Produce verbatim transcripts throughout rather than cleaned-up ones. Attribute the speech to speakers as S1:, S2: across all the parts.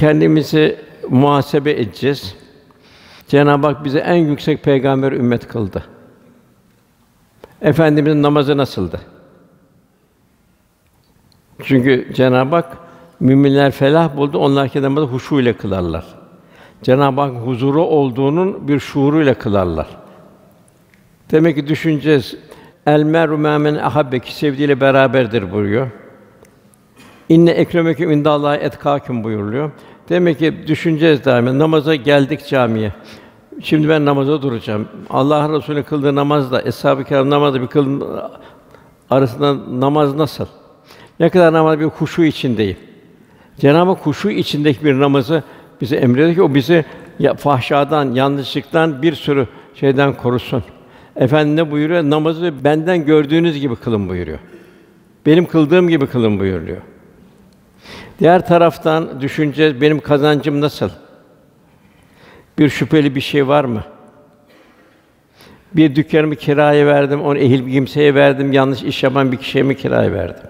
S1: kendimizi muhasebe edeceğiz. Cenab-ı Hak bize en yüksek peygamber ümmet kıldı. Efendimizin namazı nasıldı? Çünkü Cenab-ı Hak müminler felah buldu, onlar ki namazı huşu ile kılarlar. Cenab-ı Hak huzuru olduğunun bir şuuruyla kılarlar. Demek ki düşüneceğiz. El meru men ahabbe, ki sevdiğiyle beraberdir buyuruyor. İnne ekremeküm indallahi etkâküm buyuruluyor. Demek ki düşüneceğiz daima. Namaza geldik camiye. Şimdi ben namaza duracağım. Allah Resulü kıldığı namazla eshab-ı kiram namazı bir kıl arasında namaz nasıl? Ne kadar namaz bir huşu içindeyim. Cenab-ı Hak huşu içindeki bir namazı bize emrediyor ki o bizi ya, fahşadan, yanlışlıktan bir sürü şeyden korusun. Efendimiz ne buyuruyor? Namazı benden gördüğünüz gibi kılın buyuruyor. Benim kıldığım gibi kılın buyuruyor. Diğer taraftan düşüneceğiz, benim kazancım nasıl? Bir şüpheli bir şey var mı? Bir dükkanımı kiraya verdim, onu ehil bir kimseye verdim, yanlış iş yapan bir kişiye mi kiraya verdim?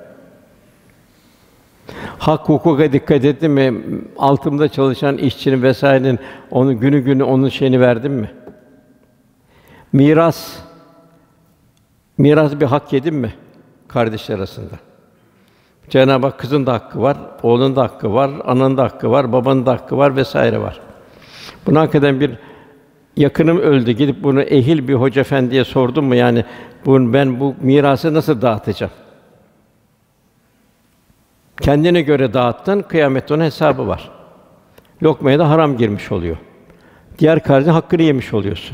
S1: Hak hukuka dikkat ettim mi? Altımda çalışan işçinin vesairenin onu günü günü onun şeyini verdim mi? Miras miras bir hak yedim mi kardeşler arasında? Cenab-ı Hak kızın da hakkı var, oğlun da hakkı var, ananın da hakkı var, babanın da hakkı var vesaire var. Bunu hakikaten bir yakınım öldü, gidip bunu ehil bir hoca efendiye sordum mu, yani bunu ben bu mirası nasıl dağıtacağım? Kendine göre dağıttın, kıyamette onun hesabı var. Lokmaya da haram girmiş oluyor. Diğer kardeşin hakkını yemiş oluyorsun.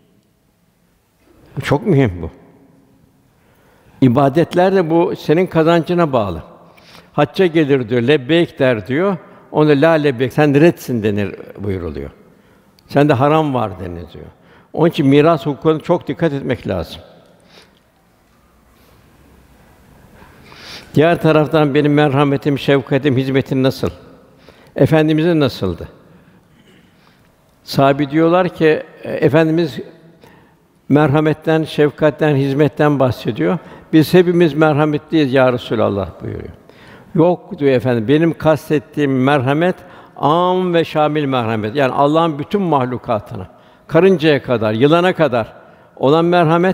S1: Bu çok mühim bu. İbadetler de bu senin kazancına bağlı. Hacca gelir diyor, lebbeyk der diyor. Ona la lebbeyk, sen redsin denir buyuruluyor. Sende haram var denir diyor. Onun için miras hukukuna çok dikkat etmek lazım. Diğer taraftan benim merhametim, şefkatim, hizmetim nasıl? Efendimizin nasıldı? Sahabe diyorlar ki Efendimiz merhametten, şefkatten, hizmetten bahsediyor. Biz hepimiz merhametliyiz ya Resulallah buyuruyor. Yok diyor efendim. Benim kastettiğim merhamet âm ve şamil merhamet. Yani Allah'ın bütün mahlukatına, karıncaya kadar, yılana kadar olan merhamet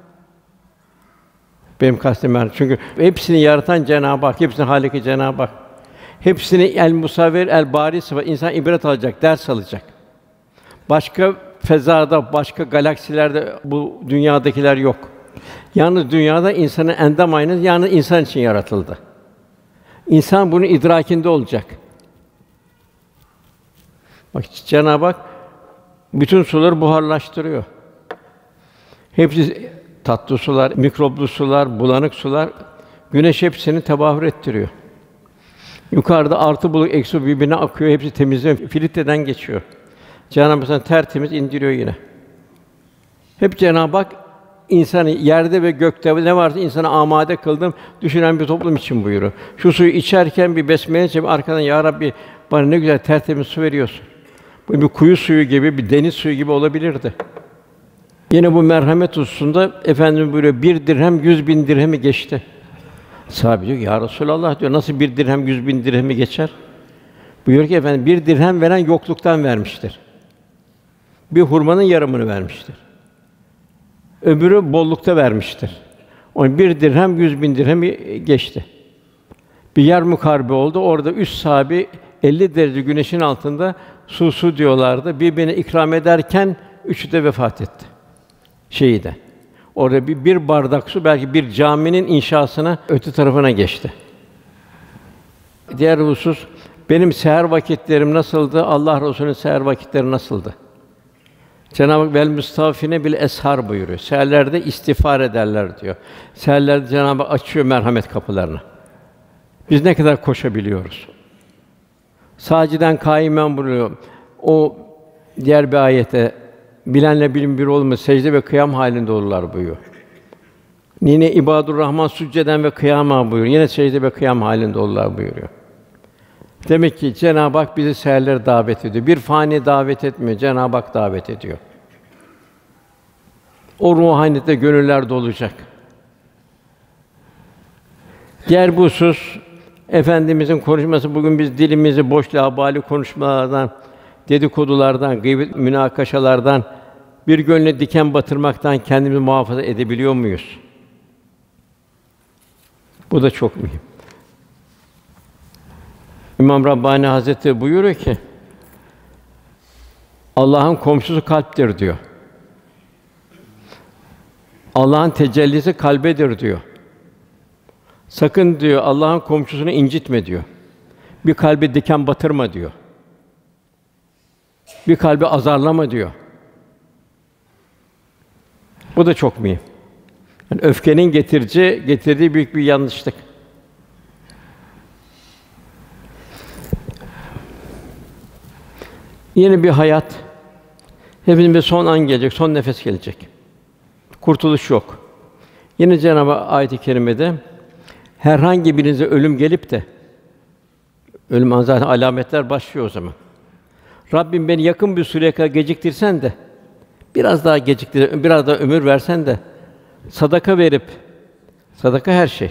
S1: benim kastım merhamet. Çünkü hepsini yaratan Cenab-ı Hak, hepsinin Hâliki Cenab-ı Hak. Hepsini el musavvir, el bari sıfat. İnsan ibret alacak, ders alacak. Başka fezada, başka galaksilerde bu dünyadakiler yok. Yalnız dünyada insanın endam aynası yalnız insan için yaratıldı. İnsan bunun idrakinde olacak. Bak Cenab-ı Hak bütün suları buharlaştırıyor. Hepsi tatlı sular, mikroplu sular, bulanık sular, güneş hepsini tebahür ettiriyor. Yukarıda artı bulut, eksi birbirine akıyor, hepsi temizliyor, filtreden geçiyor. Cenab-ı Hak tertemiz indiriyor yine. Hep Cenab-ı Hak insanı yerde ve gökte ne varsa insana amade kıldım, düşünen bir toplum için buyuruyor. Şu suyu içerken bir besmele çekip arkadan ya Rabbi bana ne güzel tertemiz su veriyorsun. Bu bir kuyu suyu gibi, bir deniz suyu gibi olabilirdi. Yine bu merhamet hususunda Efendimiz buyuruyor, bir dirhem yüz bin dirhemi geçti. Sahabe diyor ki, ya Resulallah diyor, nasıl bir dirhem yüz bin dirhemi geçer? Buyuruyor ki efendim, bir dirhem veren yokluktan vermiştir. Bir hurmanın yarımını vermiştir. Öbürü bollukta vermiştir. Onun bir dirhem yüz bin dirhemi geçti. Bir yer mukarebe oldu. Orada üç sahabi elli derece güneşin altında su su diyorlardı. Birbirine ikram ederken üçü de vefat etti. Şehide. Orada bir, bir bardak su belki bir caminin inşasına öte tarafına geçti. Diğer husus, benim seher vakitlerim nasıldı? Allah Resulü'nün seher vakitleri nasıldı? Cenab-ı Hak vel müstafine bil eshar buyuruyor. Seherlerde istiğfar ederler diyor. Seherlerde Cenab-ı Hak açıyor merhamet kapılarını. Biz ne kadar koşabiliyoruz? Sâciden kâimen buyuruyor. O diğer bir ayete bilenle bilim bir olmuş secde ve kıyam halinde olurlar buyuruyor. Yine ibadur Rahman sücceden ve kıyama buyuruyor. Yine secde ve kıyam halinde olurlar buyuruyor. Demek ki Cenab-ı Hak bizi seherlere davet ediyor. Bir fani davet etmiyor, Cenab-ı Hak davet ediyor. O ruhaniyette gönüller dolacak. Diğer bir husus, Efendimizin konuşması bugün biz dilimizi boş labali konuşmalardan, dedikodulardan, gıybet münakaşalardan, bir gönle diken batırmaktan kendimizi muhafaza edebiliyor muyuz? Bu da çok mühim. İmam Rabbani Hazretleri buyuruyor ki, Allah'ın komşusu kalptir diyor. Allah'ın tecellisi kalbedir diyor. Sakın diyor Allah'ın komşusunu incitme diyor. Bir kalbe diken batırma diyor. Bir kalbi azarlama diyor. Bu da çok mühim. Yani öfkenin getirici getirdiği büyük bir yanlışlık. Yeni bir hayat. Hepimizin bir son an gelecek, son nefes gelecek. Kurtuluş yok. Yine Cenab-ı Hak ayet-i kerimede herhangi birinize ölüm gelip de ölüm zaten alametler başlıyor o zaman. Rabbim beni yakın bir süreye kadar geciktirsen de biraz daha geciktir, biraz daha ömür versen de sadaka verip sadaka her şey.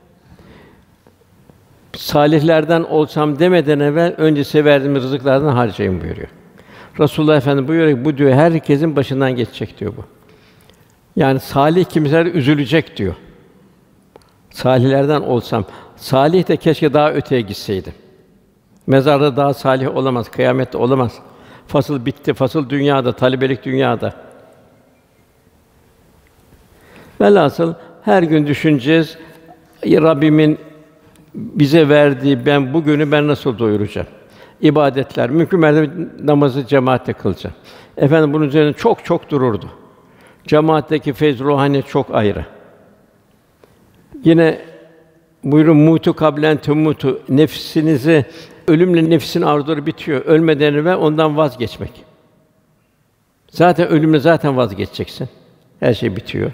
S1: Salihlerden olsam demeden evvel önce size verdiğim rızıklardan harcayın buyuruyor. Resulullah Efendimiz buyuruyor ki bu diyor herkesin başından geçecek diyor bu. Yani salih kimseler üzülecek diyor. Salihlerden olsam, salih de keşke daha öteye gitseydim. Mezarda daha salih olamaz, kıyamette olamaz. Fasıl bitti, fasıl dünyada, talebelik dünyada. Velhasıl her gün düşüneceğiz. Rabbimin bize verdiği ben bugünü ben nasıl doyuracağım? İbadetler, mümkün mertebe namazı cemaatle kılacağım. Efendim bunun üzerine çok çok dururdu. Cemaatteki feyz ruhani çok ayrı. Yine buyurun mutu kablen tumutu nefsinizi ölümle nefsin arzuları bitiyor. Ölmeden evvel ondan vazgeçmek. Zaten ölümle zaten vazgeçeceksin. Her şey bitiyor.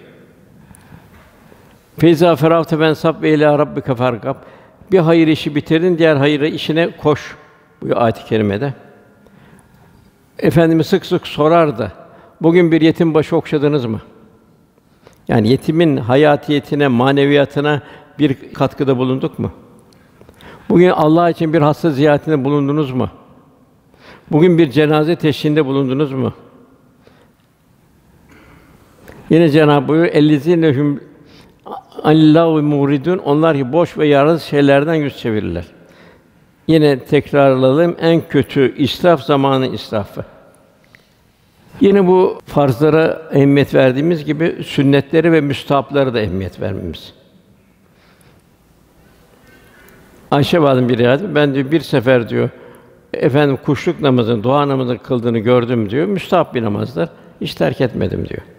S1: Feyza ferahte ben sab ve ila rabbike fargab. Bir hayır işi bitirdin, diğer hayır işine koş. Bu ayet-i kerimede. Efendimiz sık sık sorardı. Bugün bir yetim başı okşadınız mı? Yani yetimin hayatiyetine, maneviyatına bir katkıda bulunduk mu? Bugün Allah için bir hasta ziyaretinde bulundunuz mu? Bugün bir cenaze teşhiğinde bulundunuz mu? Yine Cenab-ı buyuruyor: "Ellezînehum anillâhu muridûn." Onlar ki boş ve yararsız şeylerden yüz çevirirler. Yine tekrarlayalım, en kötü israf zamanı israfı. Yine bu farzlara ehemmiyet verdiğimiz gibi sünnetlere ve müstahaplara da ehemmiyet vermemiz. Ayşe validem bir rivayet, ben diyor bir sefer diyor efendim kuşluk namazını, duha namazını kıldığını gördüm diyor. Müstahap bir namazdır. Hiç terk etmedim diyor.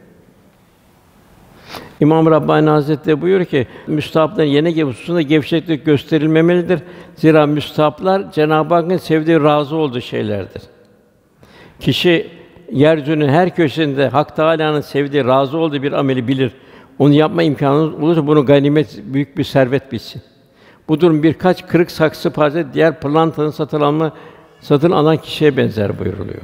S1: İmam Rabbani Hazretleri buyuruyor ki müstahapların yerine hususunda gevşeklik gösterilmemelidir. Zira müstahaplar Cenab-ı Hakk'ın sevdiği, razı olduğu şeylerdir. Kişi yeryüzünün her köşesinde Hak Teâlâ'nın sevdiği, razı olduğu bir ameli bilir. Onu yapma imkânı olursa bunu ganimet, büyük bir servet bilsin. Bu durum birkaç kırık saksı parça diğer pırlantanın satın alma satın alan kişiye benzer buyuruluyor.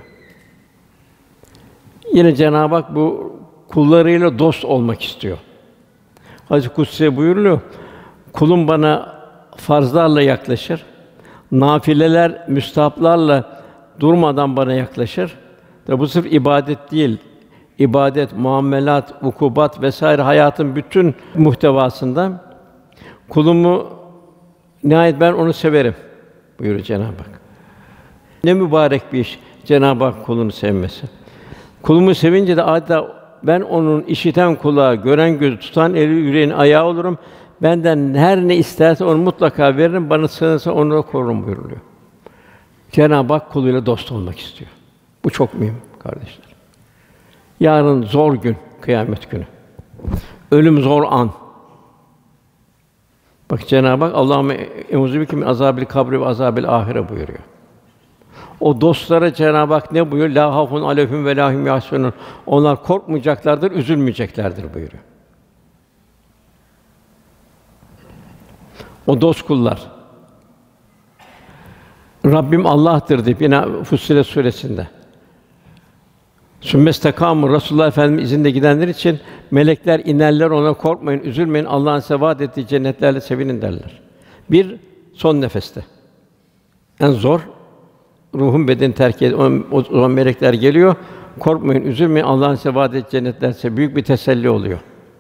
S1: Yine Cenab-ı Hak bu kullarıyla dost olmak istiyor. Hadis-i Kutsi'de buyuruluyor. Kulum bana farzlarla yaklaşır. Nafileler, müstahaplarla durmadan bana yaklaşır. Tabi bu sırf ibadet değil. İbadet, muamelat, ukubat vesaire hayatın bütün muhtevasında kulumu nihayet ben onu severim buyuruyor Cenab-ı Hak. Ne mübarek bir iş Cenab-ı Hak kulunu sevmesi. Kulumu sevince de adeta ben onun işiten kulağı, gören gözü, tutan eli, yüreğin ayağı olurum. Benden her ne isterse onu mutlaka veririm. Bana sığınırsa onu da korurum buyuruluyor. Cenab-ı Hak kuluyla dost olmak istiyor. Bu çok mühim kardeşler. Yarın zor gün, kıyamet günü. Ölüm zor an. Bak Cenab-ı Hak Allahümme eûzubike min azâbil kabri ve azâbil âhire buyuruyor. O dostlara Cenab-ı Hak ne buyuruyor? La hafun aleyhim ve la hum yahsunun. Onlar korkmayacaklardır, üzülmeyeceklerdir buyuruyor. O dost kullar. Rabbim Allah'tır deyip yine Fussilet suresinde. Sümmestekâmû Resulullah Efendimiz izinde gidenler için melekler inerler ona korkmayın, üzülmeyin. Allah'ın size vaad ettiği cennetlerle sevinin derler. Bir son nefeste. En zor, ruhun bedeni terk ed. O zaman melekler geliyor. Korkmayın, üzülmeyin. Allah'ın size vaad ettiği cennetler size büyük bir teselli oluyor.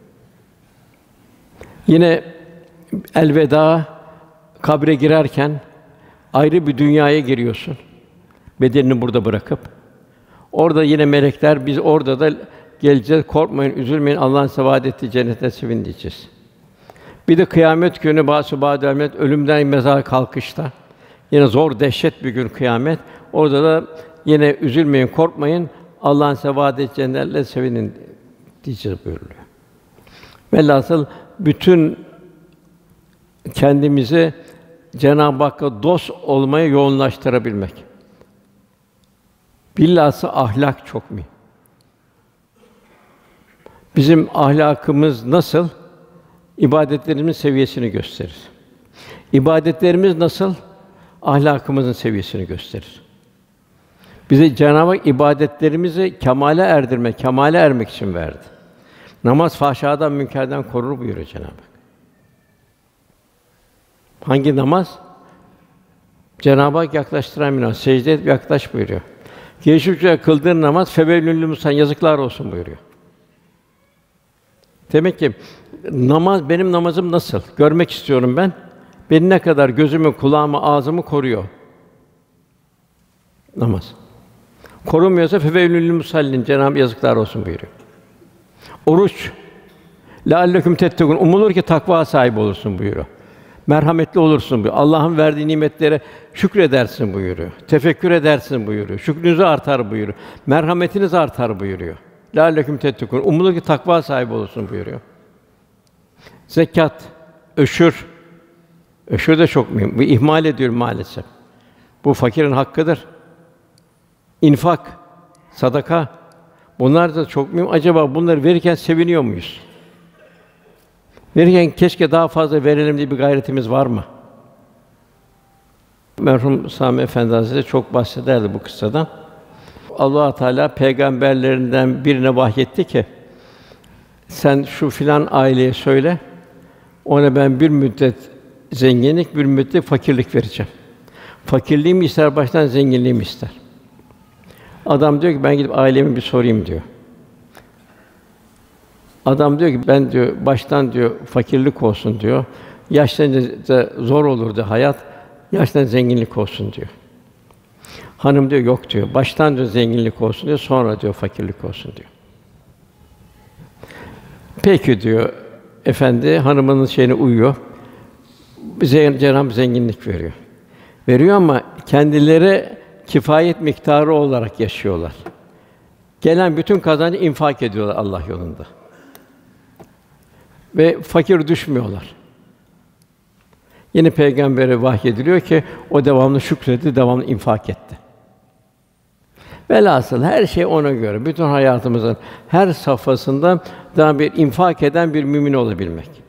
S1: Yine elveda, kabre girerken ayrı bir dünyaya giriyorsun. Bedenini burada bırakıp. Orada yine melekler, biz orada da geleceğiz. Korkmayın, üzülmeyin. Allah'ın size vaad ettiği cennete sevin diyeceğiz. Bir de kıyamet günü bâsü bâdel mevt, ölümden mezara kalkışta. Yine zor, dehşet bir gün kıyamet. Orada da yine üzülmeyin, korkmayın. Allah'ın size vaad ettiği cennetle sevinin diyeceğiz buyuruluyor. Velhasıl bütün kendimizi Cenab-ı Hakk'a dost olmaya yoğunlaştırabilmek. Bilhassa ahlak çok mühim. Bizim ahlakımız nasıl? İbadetlerimizin seviyesini gösterir. İbadetlerimiz nasıl? Ahlakımızın seviyesini gösterir. Bize Cenab-ı Hak ibadetlerimizi kemale erdirmek, kemale ermek için verdi. Namaz fahşadan, münkerden korur buyuruyor Cenab-ı Hak. Hangi namaz? Cenab-ı Hak yaklaştıran bir namaz. Secde et, yaklaş buyuruyor. Gelişip kıldığın namaz fevellül musan, yazıklar olsun buyuruyor. Demek ki namaz, benim namazım nasıl? Görmek istiyorum ben. Beni ne kadar gözümü, kulağımı, ağzımı koruyor. Namaz. Korumuyorsa fevellül musallin, Cenab-ı yazıklar olsun buyuruyor. Oruç. Lealleküm tettekûn, umulur ki takva sahibi olursun buyuruyor. Merhametli olursun buyuruyor. Allah'ın verdiği nimetlere şükredersin buyuruyor. Tefekkür edersin buyuruyor. Şükrünüz artar buyuruyor. Merhametiniz artar buyuruyor. Lealleküm tettekûn, umulur ki takva sahibi olursun buyuruyor. Zekat, öşür. Öşür de çok mühim. Bu ihmal ediyor maalesef. Bu fakirin hakkıdır. İnfak, sadaka, bunlar da çok mühim. Acaba bunları verirken seviniyor muyuz? Verirken keşke daha fazla verelim diye bir gayretimiz var mı? Merhum Sami Efendi Hazretleri çok bahsederdi bu kıssadan. Allah Teala peygamberlerinden birine vahyetti ki sen şu filan aileye söyle, ona ben bir müddet zenginlik, bir müddet fakirlik vereceğim. Fakirliğimi ister, baştan zenginliğimi ister. Adam diyor ki ben gidip ailemi bir sorayım diyor. Adam diyor ki ben diyor baştan diyor fakirlik olsun diyor. Yaşlanınca zor olurdu hayat. Yaşlanınca zenginlik olsun diyor. Hanım diyor yok diyor. Baştan diyor zenginlik olsun diyor. Sonra diyor fakirlik olsun diyor. Peki diyor efendi hanımının şeyine uyuyor. Bize Cenab-ı zenginlik veriyor. Veriyor ama kendileri kifayet miktarı olarak yaşıyorlar. Gelen bütün kazancı infak ediyorlar Allah yolunda. Ve fakir düşmüyorlar. Yine peygambere vahyediliyor ki o devamlı şükretti, devamlı infak etti. Velhasıl her şey ona göre. Bütün hayatımızın her safhasında daha bir infak eden bir mümin olabilmek.